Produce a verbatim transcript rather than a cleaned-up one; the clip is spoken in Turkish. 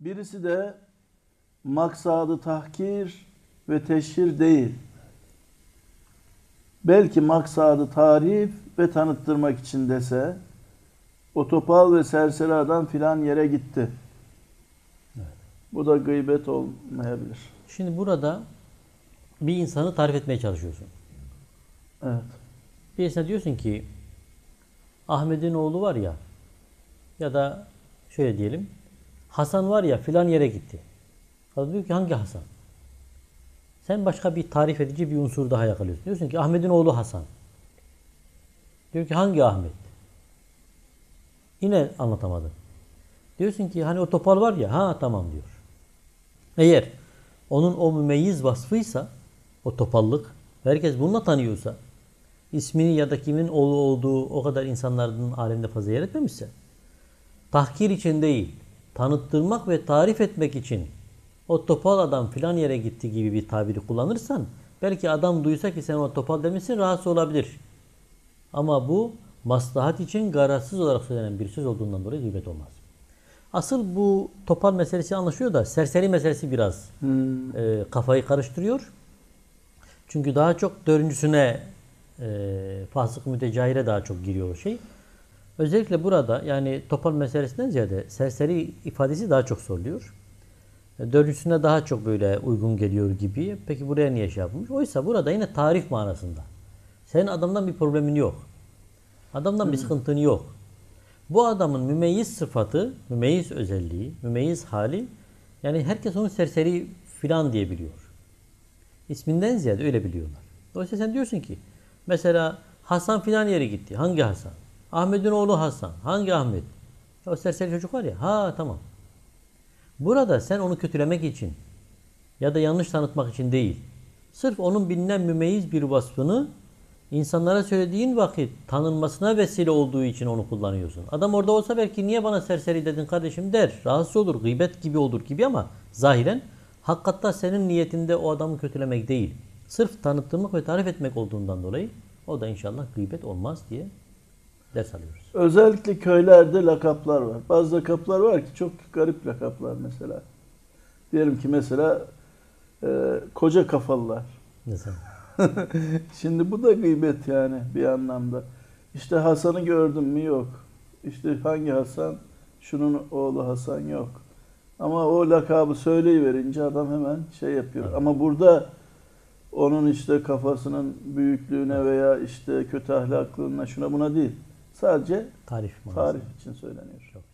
Birisi de maksadı tahkir ve teşhir değil. Belki maksadı tarif ve tanıttırmak için dese, o topal ve serseri adam filan yere gitti. Evet. Bu da gıybet olmayabilir. Şimdi burada bir insanı tarif etmeye çalışıyorsun. Evet. Birisine diyorsun ki Ahmet'in oğlu var ya, ya da şöyle diyelim, Hasan var ya filan yere gitti. Adam diyor ki hangi Hasan? Sen başka bir tarif edici bir unsur daha yakalıyorsun. Diyorsun ki Ahmet'in oğlu Hasan. Diyor ki hangi Ahmet? Yine anlatamadın. Diyorsun ki hani o topal var ya, ha tamam diyor. Eğer onun o mümeyyiz vasfıysa, o topallık, herkes bununla tanıyorsa, ismini ya da kimin oğlu olduğu o kadar insanların alemde fazla yer etmemişse, tahkir için değil, tanıttırmak ve tarif etmek için o topal adam filan yere gitti gibi bir tabiri kullanırsan, belki adam duysa ki sen o topal demişsin, rahatsız olabilir. Ama bu maslahat için garazsız olarak söylenen bir söz olduğundan dolayı gıybet olmaz. Asıl bu topal meselesi anlaşılıyor da serseri meselesi biraz Hmm. e, kafayı karıştırıyor. Çünkü daha çok dördüncüsüne e, fasık mütecahire daha çok giriyor o şey. Özellikle burada yani topal meselesinden ziyade serseri ifadesi daha çok soruluyor. E, dördüncüsüne daha çok böyle uygun geliyor gibi. Peki buraya niye şey yapılmış? Oysa burada yine tarif manasında. Senin adamdan bir problemin yok. Adamdan hmm. bir sıkıntın yok. Bu adamın mümeyyiz sıfatı, mümeyyiz özelliği, mümeyyiz hali, yani herkes onu serseri filan diye biliyor. İsminden ziyade öyle biliyorlar. Dolayısıyla sen diyorsun ki, mesela Hasan filan yere gitti. Hangi Hasan? Ahmet'in oğlu Hasan. Hangi Ahmet? O serseri çocuk var ya. Ha tamam. Burada sen onu kötülemek için ya da yanlış tanıtmak için değil, sırf onun bilinen mümeyyiz bir vasfını İnsanlara söylediğin vakit tanınmasına vesile olduğu için onu kullanıyorsun. Adam orada olsa belki niye bana serseri dedin kardeşim der. Rahatsız olur, gıybet gibi olur gibi ama zahiren hakikatta senin niyetinde o adamı kötülemek değil. Sırf tanıttırmak ve tarif etmek olduğundan dolayı o da inşallah gıybet olmaz diye ders alıyoruz. Özellikle köylerde lakaplar var. Bazı lakaplar var ki çok garip lakaplar mesela. Diyelim ki mesela e, koca kafalılar. Mesela. Şimdi bu da gıybet yani bir anlamda. İşte Hasan'ı gördün mü? Yok. İşte hangi Hasan? Şunun oğlu Hasan yok. Ama o lakabı söyleyiverince adam hemen şey yapıyor. Evet. Ama burada onun işte kafasının büyüklüğüne veya işte kötü ahlaklılığına şuna buna değil. Sadece tarif, tarif için söyleniyor. Çok.